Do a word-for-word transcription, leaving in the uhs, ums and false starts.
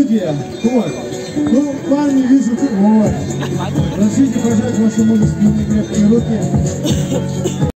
студия. Вот. Ну, парни, вижу, вот. Разрешите пожать ваши мужественные крепкие руки.